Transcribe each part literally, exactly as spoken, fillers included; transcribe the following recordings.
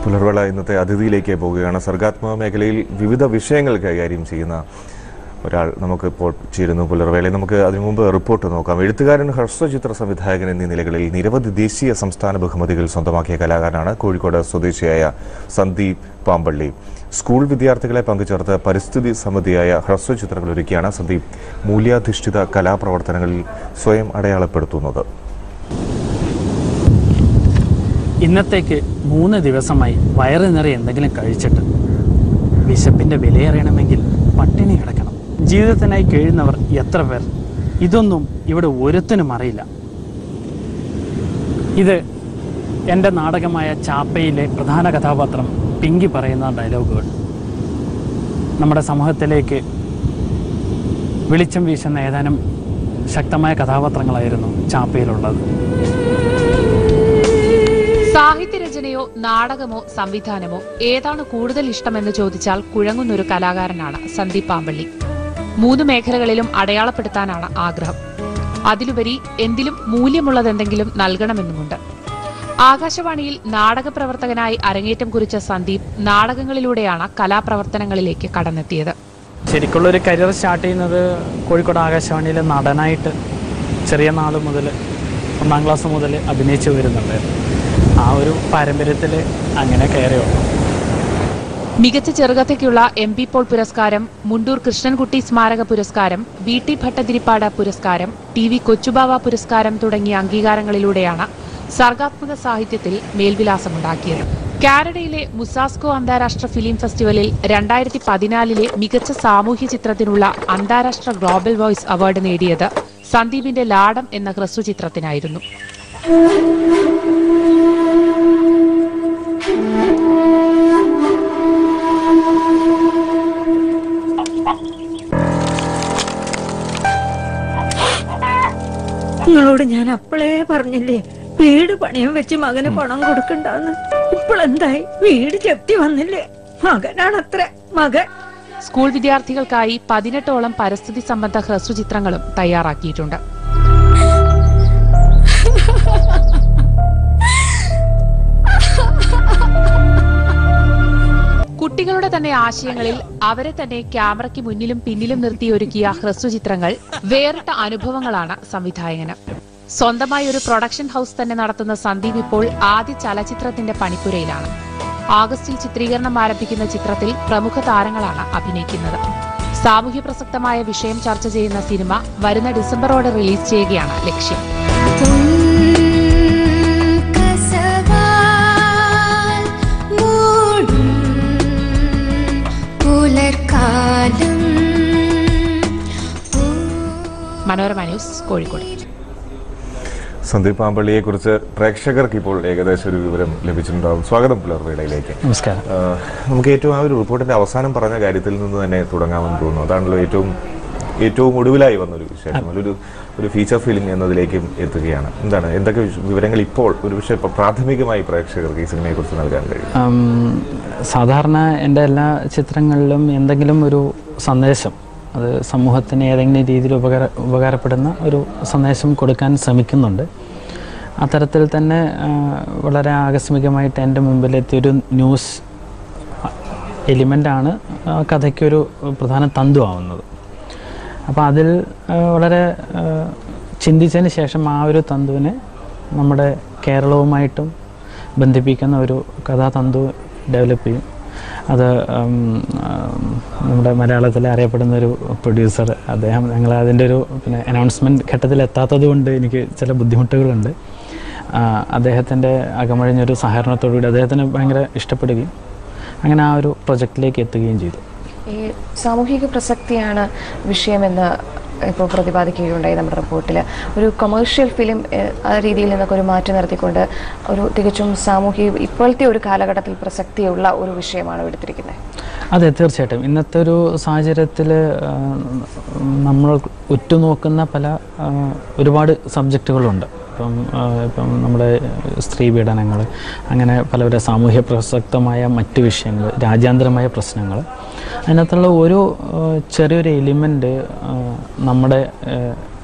പുലർവേള ഇന്നത്തെ അതിഥിയിലേക്ക് പോവുകയാണ്. സർഗാത്മക മേഖലയിൽ വിവിധ വിഷയങ്ങൾ കൈകാര്യം ചെയ്യുന്ന ഒരാൾ നമുക്കിപ്പോൾ ചേരുന്നു പുലർവേളയിൽ. നമുക്ക് അതിനു മുമ്പ് റിപ്പോർട്ട് നോക്കാം. എഴുത്തുകാരൻ, ഹ്രസ്വചിത്ര സംവിധായകൻ എന്നീ നിലകളിൽ നിരവധി ദേശീയ സംസ്ഥാന ബഹുമതികൾ സ്വന്തമാക്കിയ കലാകാരനാണ് കോഴിക്കോട് സ്വദേശിയായ സന്ദീപ് പാമ്പള്ളി. സ്കൂൾ വിദ്യാർത്ഥികളെ പങ്കുചേർത്ത് പരിസ്ഥിതി സമിതിയായ ഹ്രസ്വചിത്രങ്ങൾ ഒരുക്കിയാണ് സന്ദീപ് മൂല്യാധിഷ്ഠിത കലാപ്രവർത്തനങ്ങളിൽ സ്വയം അടയാളപ്പെടുത്തുന്നത്. ഇന്നത്തേക്ക് മൂന്ന് ദിവസമായി വയറ് നിറയെ എന്തെങ്കിലും കഴിച്ചിട്ട് വിശപ്പിൻ്റെ വിലയറിയണമെങ്കിൽ പട്ടിണി കിടക്കണം. ജീവിതത്തിനായി കഴിയുന്നവർ എത്ര പേർ? ഇതൊന്നും ഇവിടെ ഒരുത്തനും അറിയില്ല. ഇത് എൻ്റെ നാടകമായ ചാപ്പയിലെ പ്രധാന കഥാപാത്രം പിങ്കി പറയുന്ന ഡയലോഗുകൾ. നമ്മുടെ സമൂഹത്തിലേക്ക് വെളിച്ചം വീശുന്ന ഏതാനും ശക്തമായ കഥാപാത്രങ്ങളായിരുന്നു ചാപ്പയിലുള്ളത്. സാഹിത്യരചനയോ നാടകമോ സംവിധാനമോ ഏതാണ് കൂടുതൽ ഇഷ്ടമെന്ന് ചോദിച്ചാൽ കുഴങ്ങുന്നൊരു കലാകാരനാണ് സന്ദീപ് പാമ്പള്ളി. മൂന്ന് മേഖലകളിലും അടയാളപ്പെടുത്താനാണ് ആഗ്രഹം. അതിലുപരി എന്തിലും മൂല്യമുള്ളതെന്തെങ്കിലും നൽകണമെന്നുമുണ്ട്. ആകാശവാണിയിൽ നാടക പ്രവർത്തകനായി അരങ്ങേറ്റം കുറിച്ച സന്ദീപ് നാടകങ്ങളിലൂടെയാണ് കലാപ്രവർത്തനങ്ങളിലേക്ക് കടന്നെത്തിയത്. ശരിക്കുള്ളൊരു കരിയർ സ്റ്റാർട്ട് ചെയ്യുന്നത് കോഴിക്കോട് ആകാശവാണിയിലെ നടനായിട്ട് ചെറിയ നാൾ മുതൽ ഒന്നാം ക്ലാസ് മുതൽ അഭിനയിച്ചു വരുന്നുണ്ടായിരുന്നു. ആ ഒരു പാരമ്പര്യത്തിൽ അങ്ങനെ കയറി വന്നു. മികച്ച ചെറുകഥയ്ക്കുള്ള എം പി പോൾ പുരസ്കാരം, മുണ്ടൂർ കൃഷ്ണൻകുട്ടി സ്മാരക പുരസ്കാരം, വി ടി ഭട്ടതിരിപ്പാട് പുരസ്കാരം, ടി വി കൊച്ചുബാവ പുരസ്കാരം തുടങ്ങിയ അംഗീകാരങ്ങളിലൂടെയാണ് സർഗാത്മക സാഹിത്യത്തിൽ മേൽവിലാസമുണ്ടാക്കിയത്. കാനഡയിലെ മുസാസ്കോ അന്താരാഷ്ട്ര ഫിലിം ഫെസ്റ്റിവലിൽ രണ്ടായിരത്തി പതിനാലിലെ മികച്ച സാമൂഹ്യ ചിത്രത്തിനുള്ള അന്താരാഷ്ട്ര ഗ്ലോബൽ വോയ്സ് അവാർഡ് നേടിയത് സന്ദീപിന്റെ ലാടം എന്ന ഹ്രസ്വചിത്രത്തിനായിരുന്നു. നിങ്ങളോട് ഞാൻ അപ്പോഴേ പറഞ്ഞില്ലേ വീട് പണിയം വെച്ച് മകന് പണം കൊടുക്കണ്ടെന്ന്. ഇപ്പോഴെന്തായി? വീട് ജപ്തി വന്നില്ലേ? മകനാണത്ര മകൻ. സ്കൂൾ വിദ്യാർത്ഥികൾക്കായി പതിനെട്ടോളം പരിസ്ഥിതി സംബന്ധ ഹ്രസ്വചിത്രങ്ങളും തയ്യാറാക്കിയിട്ടുണ്ട്. കുട്ടികളുടെ തന്നെ ആശയങ്ങളിൽ അവരെ തന്നെ ക്യാമറയ്ക്ക് മുന്നിലും പിന്നിലും നിർത്തി ഒരുക്കിയ ഹ്രസ്വചിത്രങ്ങൾ വേറിട്ട അനുഭവങ്ങളാണ് സംവിധായകന്. സ്വന്തമായി ഒരു പ്രൊഡക്ഷൻ ഹൌസ് തന്നെ നടത്തുന്ന സന്ദീപ് ഇപ്പോൾ ആദ്യ ചലച്ചിത്രത്തിന്റെ പണിപ്പുരയിലാണ്. ആഗസ്റ്റിൽ ചിത്രീകരണം ആരംഭിക്കുന്ന ചിത്രത്തിൽ പ്രമുഖ താരങ്ങളാണ് അഭിനയിക്കുന്നത്. സാമൂഹ്യ പ്രസക്തമായ വിഷയം ചർച്ച ചെയ്യുന്ന സിനിമ വരുന്ന ഡിസംബറോടെ റിലീസ് ചെയ്യുകയാണ് ലക്ഷ്യം. മനോരമ ന്യൂസ്, കോഴിക്കോട്. സന്ദീപ് പാമ്പള്ളിയെ കുറിച്ച് പ്രേക്ഷകർക്ക് ഇപ്പോൾ ഏകദേശം ഒരു വിവരം ലഭിച്ചിട്ടുണ്ടാകും. സ്വാഗതം പുലർവേളയിലേക്ക്. നമസ്കാരം. നമുക്ക് ഏറ്റവും ആ ഒരു റിപ്പോർട്ടിന്റെ അവസാനം പറഞ്ഞ കാര്യത്തിൽ നിന്ന് തന്നെ തുടങ്ങാമെന്ന് തോന്നുന്നു. അതാണല്ലോ ഏറ്റവും ഏറ്റവും ഒടുവിലായി വന്നൊരു വിശേഷം. ഒരു ഒരു ഫീച്ചർ ഫിലിം എന്നതിലേക്കും എത്തുകയാണ്. എന്താണ് എന്തൊക്കെ വിവരങ്ങൾ ഇപ്പോൾ ഒരു പക്ഷേ പ്രാഥമികമായി പ്രേക്ഷകർക്ക് ഈ സിനിമയെ കുറിച്ച് നൽകാൻ കഴിയും? സാധാരണ എൻ്റെ എല്ലാ ചിത്രങ്ങളിലും എന്തെങ്കിലും ഒരു സന്ദേശം, അത് സമൂഹത്തിന് ഏതെങ്കിലും രീതിയിൽ ഉപകാര ഉപകാരപ്പെടുന്ന ഒരു സന്ദേശം കൊടുക്കാൻ ശ്രമിക്കുന്നുണ്ട്. അത്തരത്തിൽ തന്നെ വളരെ ആകസ്മികമായിട്ട് എൻ്റെ മുമ്പിലെത്തിയൊരു ന്യൂസ് എലിമെൻ്റാണ് കഥയ്ക്കൊരു പ്രധാന തന്തുവാകുന്നത്. അപ്പോൾ അതിൽ വളരെ ചിന്തിച്ചതിന് ശേഷം ആ ഒരു തന്തുവിനെ നമ്മുടെ കേരളവുമായിട്ടും ബന്ധിപ്പിക്കുന്ന ഒരു കഥാതന്തു ഡെവലപ്പ് ചെയ്യും. അത് നമ്മുടെ മലയാളത്തിൽ അറിയപ്പെടുന്ന ഒരു പ്രൊഡ്യൂസർ, അദ്ദേഹം ഞങ്ങൾ അതിൻ്റെ ഒരു പിന്നെ അനൗൺസ്മെൻറ്റ് ഘട്ടത്തിൽ എത്താത്തത് കൊണ്ട് എനിക്ക് ചില ബുദ്ധിമുട്ടുകളുണ്ട്. അദ്ദേഹത്തിൻ്റെ അകമഴിഞ്ഞൊരു സഹകരണത്തോടുകൂടി അദ്ദേഹത്തിന് ഭയങ്കര ഇഷ്ടപ്പെടുകയും അങ്ങനെ ആ ഒരു പ്രൊജക്റ്റിലേക്ക് എത്തുകയും ചെയ്തു. ഈ സാമൂഹിക പ്രസക്തിയാണ് വിഷയമെന്ന് ഇപ്പോൾ പ്രതിപാദിക്കുകയുണ്ടായി നമ്മുടെ റിപ്പോർട്ടിൽ. ഒരു കൊമേഴ്ഷ്യൽ ഫിലിം ആ രീതിയിൽ നിന്നൊക്കെ ഒരു മാറ്റി നിർത്തിക്കൊണ്ട് ഒരു തികച്ചും സാമൂഹിക ഇപ്പോഴത്തെ ഒരു കാലഘട്ടത്തിൽ പ്രസക്തിയുള്ള ഒരു വിഷയമാണ് എടുത്തിരിക്കുന്നത്. അതെ, തീർച്ചയായിട്ടും. ഇന്നത്തെ ഒരു സാഹചര്യത്തിൽ നമ്മൾ ഉറ്റുനോക്കുന്ന പല ഒരുപാട് സബ്ജക്റ്റുകളുണ്ട്. ഇപ്പം ഇപ്പം നമ്മുടെ സ്ത്രീ പീഡനങ്ങൾ, അങ്ങനെ പല സാമൂഹ്യ പ്രസക്തമായ മറ്റ് വിഷയങ്ങൾ, രാജ്യാന്തരമായ പ്രശ്നങ്ങൾ, അതിനകത്തുള്ള ഒരു ചെറിയൊരു എലിമെൻ്റ് നമ്മുടെ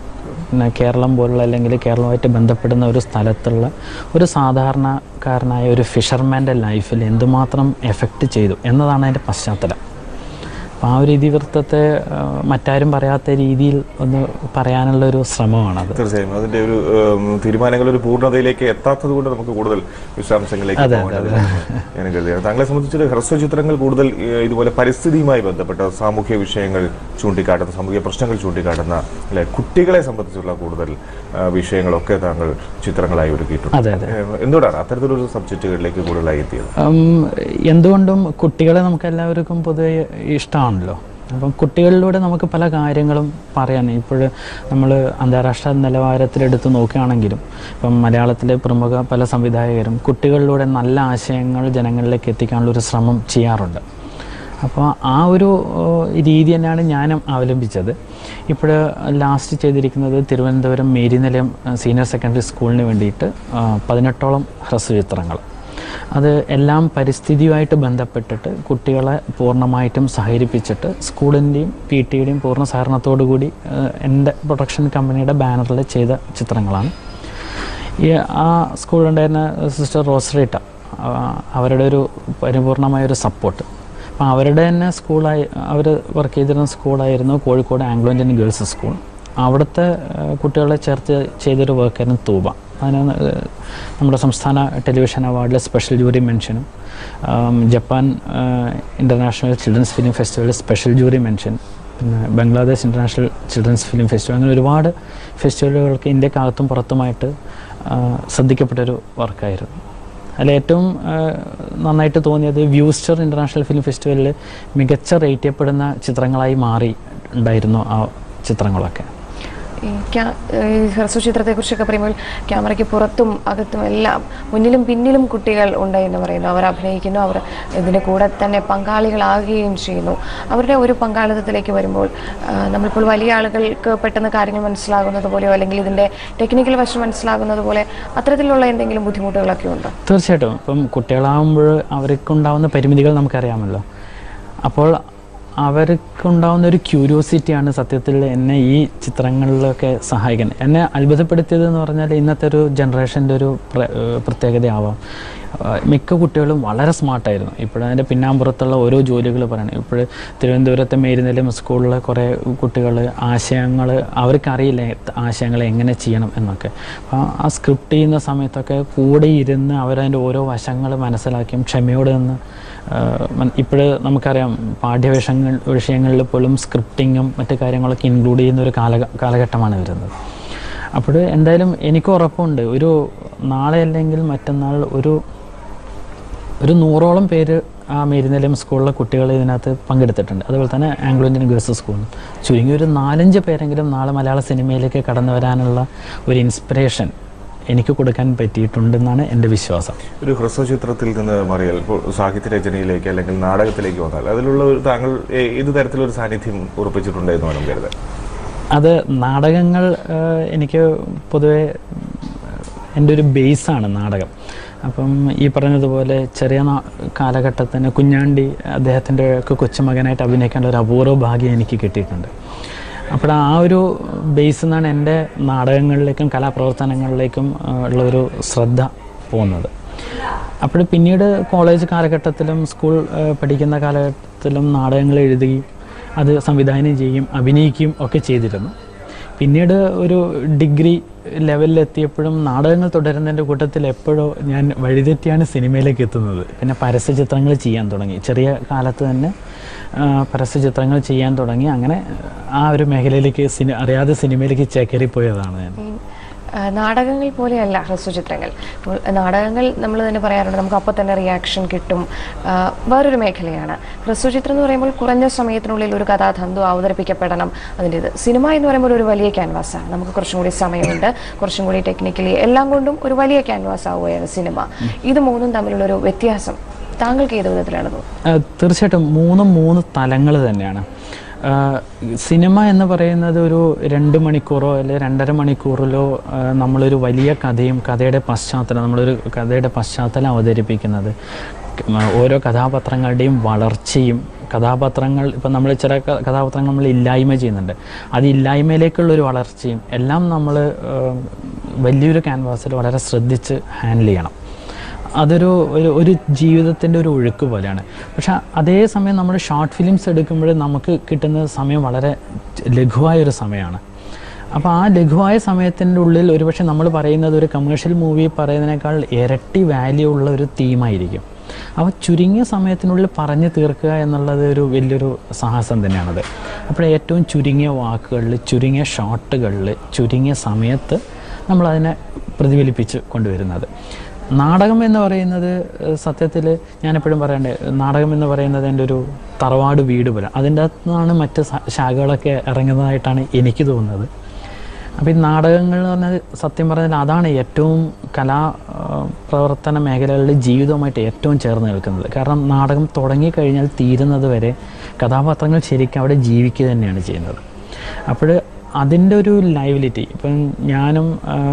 പിന്നെ കേരളം പോലുള്ള അല്ലെങ്കിൽ കേരളമായിട്ട് ബന്ധപ്പെടുന്ന ഒരു സ്ഥലത്തുള്ള ഒരു സാധാരണക്കാരനായ ഒരു ഫിഷർമാൻ്റെ ലൈഫിൽ എന്തുമാത്രം എഫക്റ്റ് ചെയ്തു എന്നതാണ് അതിൻ്റെ പശ്ചാത്തലം. അപ്പോൾ ആ ഒരു ഇതിവൃത്തത്തെ മറ്റാരും പറയാത്ത രീതിയിൽ ഒന്ന് പറയാനുള്ള ഒരു ശ്രമമാണത്. തീർച്ചയായും അതിൻ്റെ ഒരു തീരുമാനങ്ങൾ ഒരു പൂർണ്ണതയിലേക്ക് എത്താത്തത് കൊണ്ട് നമുക്ക് കൂടുതൽ വിശദാംശങ്ങളിലേക്ക് ഞാൻ കരുതിയാണ്. താങ്കളെ സംബന്ധിച്ചൊരു ഹ്രസ്വചിത്രങ്ങൾ കൂടുതൽ ഇതുപോലെ പരിസ്ഥിതിയുമായി ബന്ധപ്പെട്ട സാമൂഹ്യ വിഷയങ്ങൾ ചൂണ്ടിക്കാട്ടുന്ന, സാമൂഹ്യ പ്രശ്നങ്ങൾ ചൂണ്ടിക്കാട്ടുന്ന അല്ലെ കുട്ടികളെ സംബന്ധിച്ചുള്ള കൂടുതൽ വിഷയങ്ങളൊക്കെ താങ്കൾ ചിത്രങ്ങളായി ഒരുക്കിയിട്ടുണ്ട്. എന്തുകൊണ്ടാണ് അത്തരത്തിലൊരു സബ്ജക്റ്റുകളിലേക്ക് കൂടുതലായി എത്തിയത്? എന്തുകൊണ്ടും കുട്ടികളെ നമുക്ക് എല്ലാവർക്കും പൊതുവെ ഇഷ്ടമാണ് ണല്ലോ. അപ്പം കുട്ടികളിലൂടെ നമുക്ക് പല കാര്യങ്ങളും പറയാൻ ഇപ്പോൾ നമ്മൾ അന്താരാഷ്ട്ര നിലവാരത്തിലെടുത്ത് നോക്കുകയാണെങ്കിലും ഇപ്പം മലയാളത്തിലെ പ്രമുഖ പല സംവിധായകരും കുട്ടികളിലൂടെ നല്ല ആശയങ്ങൾ ജനങ്ങളിലേക്ക് എത്തിക്കാനുള്ള ഒരു ശ്രമം ചെയ്യാറുണ്ട്. അപ്പോൾ ആ ഒരു രീതി തന്നെയാണ് ഞാനും അവലംബിച്ചത്. ഇപ്പോൾ ലാസ്റ്റ് ചെയ്തിരിക്കുന്നത് തിരുവനന്തപുരം മേരിനിലയം സീനിയർ സെക്കൻഡറി സ്കൂളിന് വേണ്ടിയിട്ട് പതിനെട്ടോളം ഹ്രസ്വചിത്രങ്ങൾ. അത് എല്ലാം പരിസ്ഥിതിയുമായിട്ട് ബന്ധപ്പെട്ടിട്ട് കുട്ടികളെ പൂർണ്ണമായിട്ടും സഹകരിപ്പിച്ചിട്ട് സ്കൂളിൻ്റെയും പി ടിയുടെയും പൂർണ്ണ സഹകരണത്തോടു കൂടി എൻ്റെ പ്രൊഡക്ഷൻ കമ്പനിയുടെ ബാനറിൽ ചെയ്ത ചിത്രങ്ങളാണ്. ഈ ആ സ്കൂളുണ്ടായിരുന്ന സിസ്റ്റർ റോസ്റീട്ട, അവരുടെ ഒരു പരിപൂർണമായൊരു സപ്പോർട്ട്. അപ്പോൾ അവരുടെ തന്നെ സ്കൂളായി അവർ വർക്ക് ചെയ്തിരുന്ന സ്കൂളായിരുന്നു Kozhikode Anglo Indian girls school. അവിടുത്തെ കുട്ടികളെ ചേർത്ത് ചെയ്തൊരു വർക്കായിരുന്നു തൂബ. അതിന് നമ്മുടെ സംസ്ഥാന ടെലിവിഷൻ അവാർഡിലെ സ്പെഷ്യൽ ജൂറി മെൻഷനും ജപ്പാൻ ഇൻ്റർനാഷണൽ ചിൽഡ്രൻസ് ഫിലിം ഫെസ്റ്റിവലിൽ സ്പെഷ്യൽ ജൂറി മെൻഷൻ, പിന്നെ Bangladesh international children's film festival, അങ്ങനെ ഒരുപാട് ഫെസ്റ്റിവലുകൾക്ക് ഇന്ത്യക്കകത്തും പുറത്തുമായിട്ട് ശ്രദ്ധിക്കപ്പെട്ടൊരു വർക്കായിരുന്നു. അതിൽ ഏറ്റവും നന്നായിട്ട് തോന്നിയത് വ്യൂസ്റ്റർ ഇൻ്റർനാഷണൽ ഫിലിം ഫെസ്റ്റിവലിൽ മികച്ച റേറ്റ് ചെയ്യപ്പെടുന്ന ചിത്രങ്ങളായി മാറി ഉണ്ടായിരുന്നു ആ ചിത്രങ്ങളൊക്കെ. ഈ ഹ്രസ്വചിത്രത്തെക്കുറിച്ചൊക്കെ പറയുമ്പോൾ ക്യാമറയ്ക്ക് പുറത്തും അകത്തും എല്ലാം മുന്നിലും പിന്നിലും കുട്ടികൾ ഉണ്ടെന്ന് പറയുന്നു. അവർ അഭിനയിക്കുന്നു, അവർ ഇതിൻ്റെ കൂടെ തന്നെ പങ്കാളികളാകുകയും ചെയ്യുന്നു. അവരുടെ ഒരു പങ്കാളിത്തത്തിലേക്ക് വരുമ്പോൾ നമ്മളിപ്പോൾ വലിയ ആളുകൾക്ക് പെട്ടെന്ന് കാര്യങ്ങൾ മനസ്സിലാകുന്നത് പോലെയോ അല്ലെങ്കിൽ ഇതിൻ്റെ ടെക്നിക്കൽ വശം മനസ്സിലാകുന്നത് പോലെ അത്തരത്തിലുള്ള എന്തെങ്കിലും ബുദ്ധിമുട്ടുകളൊക്കെ ഉണ്ടോ? തീർച്ചയായിട്ടും. ഇപ്പം കുട്ടികളാകുമ്പോൾ അവർക്കുണ്ടാവുന്ന പരിമിതികൾ നമുക്കറിയാമല്ലോ. അപ്പോൾ അവർക്കുണ്ടാവുന്ന ഒരു ക്യൂരിയോസിറ്റിയാണ് സത്യത്തിൽ എന്നെ ഈ ചിത്രങ്ങളിലൊക്കെ സഹായിക്കുന്നത്. എന്നെ അത്ഭുതപ്പെടുത്തിയത് എന്ന് പറഞ്ഞാൽ ഇന്നത്തെ ഒരു ജനറേഷൻ്റെ ഒരു പ്രത്യേകതയാവാം. മിക്ക കുട്ടികളും വളരെ സ്മാർട്ടായിരുന്നു. ഇപ്പോഴതിൻ്റെ പിന്നാമ്പുറത്തുള്ള ഓരോ ജോലികൾ പറയണം. ഇപ്പോൾ തിരുവനന്തപുരത്തെ മേരിനിലയം സ്കൂളിലെ കുറേ കുട്ടികൾ ആശയങ്ങൾ അവർക്കറിയില്ല ആശയങ്ങൾ എങ്ങനെ ചെയ്യണം എന്നൊക്കെ. അപ്പോൾ ആ സ്ക്രിപ്റ്റ് ചെയ്യുന്ന സമയത്തൊക്കെ കൂടെ ഇരുന്ന് അവരതിൻ്റെ ഓരോ വശങ്ങൾ മനസ്സിലാക്കിയും ക്ഷമയോടെ നിന്ന് ഇപ്പോൾ നമുക്കറിയാം പാഠ്യവിഷയങ്ങൾ വിഷയങ്ങളിൽ പോലും സ്ക്രിപ്റ്റിങ്ങും മറ്റു കാര്യങ്ങളൊക്കെ ഇൻക്ലൂഡ് ചെയ്യുന്ന ഒരു കാല കാലഘട്ടമാണ് വരുന്നത്. അപ്പോൾ എന്തായാലും എനിക്ക് ഉറപ്പുണ്ട് ഒരു നാളെ അല്ലെങ്കിൽ മറ്റന്നാൾ ഒരു ഒരു നൂറോളം പേര് ആ മേരിനിലയം സ്കൂളിലെ കുട്ടികൾ ഇതിനകത്ത് പങ്കെടുത്തിട്ടുണ്ട്. അതുപോലെ തന്നെ ആംഗ്ലോ ഇന്ത്യൻ ഗേൾസ് സ്കൂളിൽ ചുരുങ്ങി ഒരു നാലഞ്ച് പേരെങ്കിലും നാളെ മലയാള സിനിമയിലേക്ക് കടന്നു വരാനുള്ള ഒരു ഇൻസ്പിറേഷൻ എനിക്ക് കൊടുക്കാൻ പറ്റിയിട്ടുണ്ടെന്നാണ് എൻ്റെ വിശ്വാസം. ഒരു ഹ്രസ്വചിത്രത്തിൽ നിന്ന് മറിയൽ ഇപ്പോൾ സാഹിത്യ രചനയിലേക്ക് അല്ലെങ്കിൽ നാടകത്തിലേക്ക് വന്നാൽ അതിലുള്ള ഒരു താങ്കൾ ഏത് തരത്തിലൊരു സാന്നിധ്യം ഉറപ്പിച്ചിട്ടുണ്ടെന്ന് വേണം കരുതാൻ? അത് നാടകങ്ങൾ എനിക്ക് പൊതുവെ എൻ്റെ ഒരു ബേസാണ് നാടകം. അപ്പം ഈ പറഞ്ഞതുപോലെ ചെറിയ കാലഘട്ടത്തിന് കുഞ്ഞാണ്ടി അദ്ദേഹത്തിൻ്റെ ഒക്കെ കൊച്ചുമകനായിട്ട് അഭിനയിക്കേണ്ട ഒരു അപൂർവ ഭാഗ്യം എനിക്ക് കിട്ടിയിട്ടുണ്ട്. അപ്പോൾ ആ ഒരു ബേസിൽ നിന്നാണ് എൻ്റെ നാടകങ്ങളിലേക്കും കലാപ്രവർത്തനങ്ങളിലേക്കും ഉള്ളൊരു ശ്രദ്ധ പോകുന്നത്. അപ്പോൾ പിന്നീട് കോളേജ് കാലഘട്ടത്തിലും സ്കൂൾ പഠിക്കുന്ന കാലഘട്ടത്തിലും നാടകങ്ങൾ എഴുതി അത് സംവിധാനം ചെയ്യും അഭിനയിക്കുകയും ഒക്കെ ചെയ്തിരുന്നു. പിന്നീട് ഒരു ഡിഗ്രി ലെവലിലെത്തിയപ്പോഴും നാടകങ്ങൾ തുടരുന്നതിൻ്റെ കൂട്ടത്തിൽ എപ്പോഴോ ഞാൻ വഴിതെറ്റിയാണ് സിനിമയിലേക്ക് എത്തുന്നത്. പിന്നെ പരസ്യ ചിത്രങ്ങൾ ചെയ്യാൻ തുടങ്ങി. ചെറിയ കാലത്ത് തന്നെ പരസ്യ ചിത്രങ്ങൾ ചെയ്യാൻ തുടങ്ങി. അങ്ങനെ ആ ഒരു മേഖലയിലേക്ക് സിനി അറിയാതെ സിനിമയിലേക്ക് ചേക്കേറിപ്പോയതാണ് ഞാൻ. നാടകങ്ങൾ പോലെയല്ല ഹ്രസ്വചിത്രങ്ങൾ. നാടകങ്ങൾ നമ്മൾ തന്നെ പറയാറുണ്ട് നമുക്ക് അപ്പോൾ തന്നെ റിയാക്ഷൻ കിട്ടും. വേറൊരു മേഖലയാണ് ഹ്രസ്വചിത്രം എന്ന് പറയുമ്പോൾ കുറഞ്ഞ സമയത്തിനുള്ളിൽ ഒരു കഥാതന്തു അവതരിപ്പിക്കപ്പെടണം അതിൻ്റേത്. സിനിമ എന്ന് പറയുമ്പോൾ ഒരു വലിയ ക്യാൻവാസാണ്. നമുക്ക് കുറച്ചും കൂടി സമയമുണ്ട്, കുറച്ചും കൂടി ടെക്നിക്കലി എല്ലാം കൊണ്ടും ഒരു വലിയ ക്യാൻവാസ് ആവുകയാണ് സിനിമ. ഇത് മൂന്നും തമ്മിലുള്ളൊരു വ്യത്യാസം താങ്കൾക്ക് ഏത് വിധത്തിലാണ് തോന്നുന്നത്? തീർച്ചയായിട്ടും മൂന്നും മൂന്ന് തലങ്ങൾ തന്നെയാണ്. സിനിമ എന്ന് പറയുന്നത് ഒരു രണ്ട് മണിക്കൂറോ അല്ലെങ്കിൽ രണ്ടര മണിക്കൂറിലോ നമ്മളൊരു വലിയ കഥയും കഥയുടെ പശ്ചാത്തലം നമ്മളൊരു കഥയുടെ പശ്ചാത്തലം അവതരിപ്പിക്കുന്നത് ഓരോ കഥാപാത്രങ്ങളുടെയും വളർച്ചയും കഥാപാത്രങ്ങൾ ഇപ്പം നമ്മൾ ചില കഥാപാത്രങ്ങൾ നമ്മൾ ഇല്ലായ്മ ചെയ്യുന്നുണ്ട്, അത് ഇല്ലായ്മയിലേക്കുള്ളൊരു വളർച്ചയും എല്ലാം നമ്മൾ വലിയൊരു ക്യാൻവാസിൽ വളരെ ശ്രദ്ധിച്ച് ഹാൻഡിൽ ചെയ്യണം. അതൊരു ഒരു ഒരു ജീവിതത്തിൻ്റെ ഒരു ഒഴുക്ക് പോലെയാണ്. പക്ഷേ അതേസമയം നമ്മൾ ഷോർട്ട് ഫിലിംസ് എടുക്കുമ്പോൾ നമുക്ക് കിട്ടുന്ന സമയം വളരെ ലഘുവായൊരു സമയമാണ്. അപ്പോൾ ആ ലഘുവായ സമയത്തിൻ്റെ ഉള്ളിൽ ഒരുപക്ഷെ നമ്മൾ പറയുന്നത് ഒരു കമേഴ്ഷ്യൽ മൂവി പറയുന്നതിനേക്കാൾ ഇരട്ടി വാല്യൂ ഉള്ള ഒരു തീമായിരിക്കും. അപ്പോൾ ചുരുങ്ങിയ സമയത്തിനുള്ളിൽ പറഞ്ഞു തീർക്കുക എന്നുള്ളത് ഒരു വലിയൊരു സാഹസം തന്നെയാണത്. അപ്പോൾ ഏറ്റവും ചുരുങ്ങിയ വാക്കുകളിൽ, ചുരുങ്ങിയ ഷോട്ടുകളിൽ, ചുരുങ്ങിയ സമയത്ത് നമ്മളതിനെ പ്രതിഫലിപ്പിച്ച് കൊണ്ടുവരുന്നത്. നാടകം എന്ന് പറയുന്നത് സത്യത്തിൽ ഞാനെപ്പോഴും പറയണ്ടേ, നാടകം എന്ന് പറയുന്നത് എൻ്റെ ഒരു തറവാട് വീട് പോലെ, അതിൻ്റെ അകത്തു നിന്നാണ് മറ്റ് ശാഖകളൊക്കെ ഇറങ്ങുന്നതായിട്ടാണ് എനിക്ക് തോന്നുന്നത്. അപ്പോൾ ഈ നാടകങ്ങൾ എന്ന് പറഞ്ഞാൽ സത്യം പറഞ്ഞാൽ അതാണ് ഏറ്റവും കലാ പ്രവർത്തന മേഖലകളിൽ ജീവിതവുമായിട്ട് ഏറ്റവും ചേർന്ന് നിൽക്കുന്നത്. കാരണം നാടകം തുടങ്ങിക്കഴിഞ്ഞാൽ തീരുന്നത് വരെ കഥാപാത്രങ്ങൾ ശരിക്കും അവിടെ ജീവിക്കുക തന്നെയാണ് ചെയ്യുന്നത്. അപ്പോൾ അതിൻ്റെ ഒരു ലൈവിലിറ്റി, ഇപ്പം ഞാനും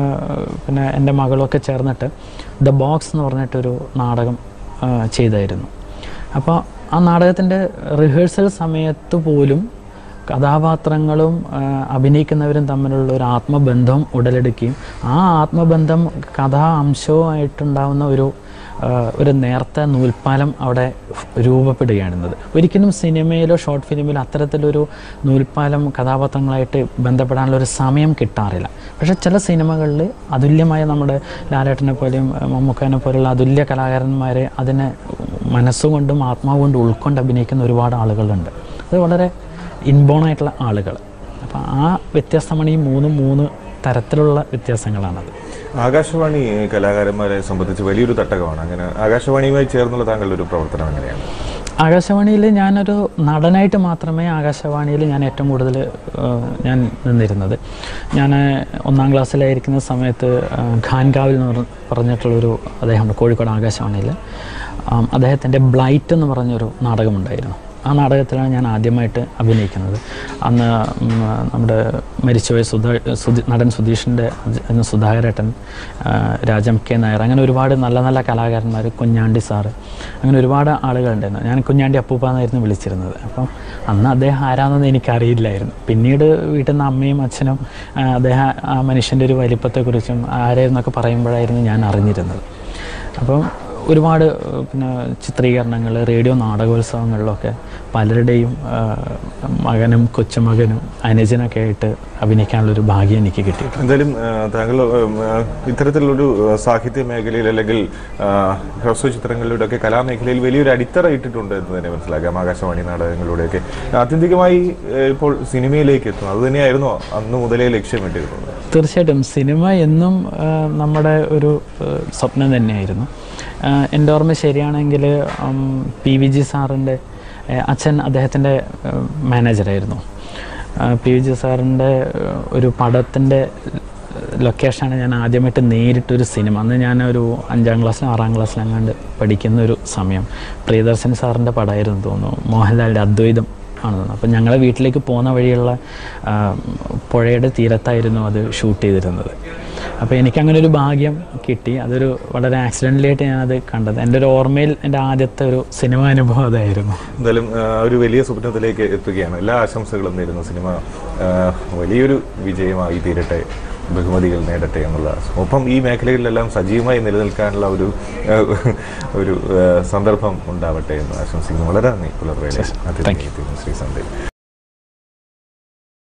പിന്നെ എൻ്റെ മകളുമൊക്കെ ചേർന്നിട്ട് ദ ബോക്സ് എന്ന് പറഞ്ഞിട്ടൊരു നാടകം ചെയ്തായിരുന്നു. അപ്പോൾ ആ നാടകത്തിൻ്റെ റിഹേഴ്സൽ സമയത്ത് പോലും കഥാപാത്രങ്ങളും അഭിനയിക്കുന്നവരും തമ്മിലുള്ള ഒരു ആത്മബന്ധം ഉടലെടുക്കുകയും ആ ആത്മബന്ധം കഥാ അംശവുമായിട്ടുണ്ടാകുന്ന ഒരു ഒരു നേർത്ത നൂൽപ്പാലം അവിടെ രൂപപ്പെടുകയാണെന്നത്. ഒരിക്കലും സിനിമയിലോ ഷോർട്ട് ഫിലിമിലോ അത്തരത്തിലൊരു നൂൽപ്പാലം കഥാപാത്രങ്ങളായിട്ട് ബന്ധപ്പെടാനുള്ള ഒരു സമയം കിട്ടാറില്ല. പക്ഷേ ചില സിനിമകളിൽ അതുല്യമായ നമ്മുടെ ലാലേട്ടനെ പോലെയും മമ്മൂക്കാനെ പോലെയുള്ള അതുല്യ കലാകാരന്മാരെ അതിനെ മനസ്സുകൊണ്ടും ആത്മാവ് കൊണ്ടും ഉൾക്കൊണ്ട് അഭിനയിക്കുന്ന ഒരുപാട് ആളുകളുണ്ട്. അത് വളരെ ഇൻബോണായിട്ടുള്ള ആളുകൾ. അപ്പോൾ ആ വ്യത്യസ്തമാണ് ഈ മൂന്ന് മൂന്ന് തരത്തിലുള്ള വ്യത്യാസങ്ങളാണത്. ആകാശവാണി കലാകാരന്മാരെ സംബന്ധിച്ച് വലിയൊരു തട്ടകമാണ്. അങ്ങനെ ആകാശവാണിയുമായി ചേർന്നുള്ള താങ്കളുടെ ഒരു പ്രവർത്തനം എങ്ങനെയാണ്? ആകാശവാണിയിൽ ഞാനൊരു നടനായിട്ട് മാത്രമേ ആകാശവാണിയിൽ ഞാൻ ഏറ്റവും കൂടുതൽ ഞാൻ നിന്നിരുന്നത്. ഞാൻ ഒന്നാം ക്ലാസ്സിലായിരിക്കുന്ന സമയത്ത് ഖാൻകാവിൽ എന്ന് പറഞ്ഞിട്ടുള്ളൊരു അദ്ദേഹമുണ്ട് കോഴിക്കോട് ആകാശവാണിയിൽ. അദ്ദേഹത്തിൻ്റെ ബ്ലൈറ്റ് എന്ന് പറഞ്ഞൊരു നാടകമുണ്ടായിരുന്നു. ആ നാടകത്തിലാണ് ഞാൻ ആദ്യമായിട്ട് അഭിനയിക്കുന്നത്. അന്ന് നമ്മുടെ മരിച്ചുപോയ സുധാ സുധി നടൻ സുധീഷിൻ്റെ സുധാകരേട്ടൻ, രാജം കെ നായർ, അങ്ങനെ ഒരുപാട് നല്ല നല്ല കലാകാരന്മാർ, കുഞ്ഞാണ്ടി സാറ്, അങ്ങനെ ഒരുപാട് ആളുകളുണ്ടായിരുന്നു. ഞാൻ കുഞ്ഞാണ്ടി അപ്പൂപ്പ എന്നായിരുന്നു വിളിച്ചിരുന്നത്. അപ്പം അന്ന് അദ്ദേഹം ആരാണെന്ന് എനിക്കറിയില്ലായിരുന്നു. പിന്നീട് വീട്ടിൽ നിന്ന് അമ്മയും അച്ഛനും അദ്ദേഹം ആ മനുഷ്യൻ്റെ ഒരു വലിപ്പത്തെക്കുറിച്ചും ആരായിരുന്നൊക്കെ പറയുമ്പോഴായിരുന്നു ഞാൻ അറിഞ്ഞിരുന്നത്. അപ്പം ഒരുപാട് പിന്നെ ചിത്രീകരണങ്ങൾ, റേഡിയോ നാടകോത്സവങ്ങളിലൊക്കെ പലരുടെയും മകനും കൊച്ചുമകനും അനുജനൊക്കെ ആയിട്ട് അഭിനയിക്കാനുള്ളൊരു ഭാഗ്യം എനിക്ക് കിട്ടിയിട്ടുണ്ട്. എന്തായാലും താങ്കൾ ഇത്തരത്തിലുള്ളൊരു സാഹിത്യ മേഖലയിൽ അല്ലെങ്കിൽ ഹ്രസ്വ ചിത്രങ്ങളിലൂടെയൊക്കെ കലാമേഖലയിൽ വലിയൊരു അടിത്തറ ഇട്ടിട്ടുണ്ട് എന്ന് തന്നെ മനസ്സിലാക്കാം. ആകാശവാണി നാടകങ്ങളിലൂടെയൊക്കെ ആത്യന്തികമായി ഇപ്പോൾ സിനിമയിലേക്ക് എത്തുന്നു. അത് തന്നെയായിരുന്നു അന്ന് മുതലേ ലക്ഷ്യമിട്ടിരുന്നത്. തീർച്ചയായിട്ടും സിനിമ എന്നും നമ്മുടെ ഒരു സ്വപ്നം തന്നെയായിരുന്നു. എൻ്റെ ഓർമ്മ ശരിയാണെങ്കിൽ പി വി ജി സാറിൻ്റെ അച്ഛൻ അദ്ദേഹത്തിൻ്റെ മാനേജറായിരുന്നു. പി വി ജി സാറിൻ്റെ ഒരു പടത്തിൻ്റെ ലൊക്കേഷനാണ് ഞാൻ ആദ്യമായിട്ട് നേരിട്ടൊരു സിനിമ. അന്ന് ഞാനൊരു അഞ്ചാം ക്ലാസ്സിലും ആറാം ക്ലാസ്സിലും അങ്ങാണ്ട് പഠിക്കുന്ന ഒരു സമയം. പ്രിയദർശൻ സാറിൻ്റെ പടമായിരുന്നു തോന്നുന്നു, മോഹൻലാലിൻ്റെ അദ്വൈതം ആണ് തോന്നുന്നു. അപ്പം ഞങ്ങളെ വീട്ടിലേക്ക് പോകുന്ന വഴിയുള്ള പുഴയുടെ തീരത്തായിരുന്നു അത് ഷൂട്ട് ചെയ്തിരുന്നത്. അപ്പോൾ എനിക്കങ്ങനെ ഒരു ഭാഗ്യം കിട്ടി. അതൊരു വളരെ ആക്സിഡൻ്റലായിട്ട് ഞാനത് കണ്ടത്. എൻ്റെ ഒരു ഓർമ്മയിൽ എൻ്റെ ആദ്യത്തെ ഒരു സിനിമ അനുഭവം അതായിരുന്നു. എന്തായാലും ഒരു വലിയ സ്വപ്നത്തിലേക്ക് എത്തുകയാണ്. എല്ലാ ആശംസകളും നേരുന്നു. സിനിമ വലിയൊരു വിജയമായി തീരട്ടെ, ബഹുമതികൾ നേടട്ടെ എന്നുള്ള, ഒപ്പം ഈ മേഖലകളിലെല്ലാം സജീവമായി നിലനിൽക്കാനുള്ള ഒരു ഒരു സന്ദർഭം ഉണ്ടാവട്ടെ എന്ന് ആശംസിക്കുന്നു. വളരെ നന്ദി. പുലർവേള ശ്രീ സന്ദീപ്.